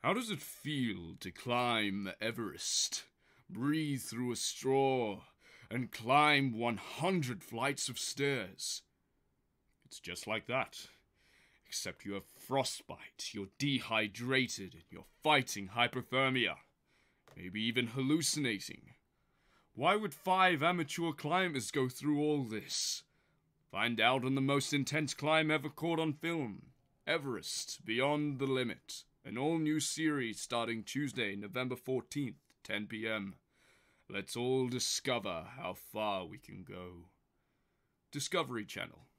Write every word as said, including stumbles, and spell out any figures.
How does it feel to climb Everest, breathe through a straw, and climb one hundred flights of stairs? It's just like that. Except you have frostbite, you're dehydrated, and you're fighting hypothermia. Maybe even hallucinating. Why would five amateur climbers go through all this? Find out on the most intense climb ever caught on film. Everest, Beyond the Limit. An all-new series starting Tuesday, November fourteenth, ten p.m. Let's all discover how far we can go. Discovery Channel.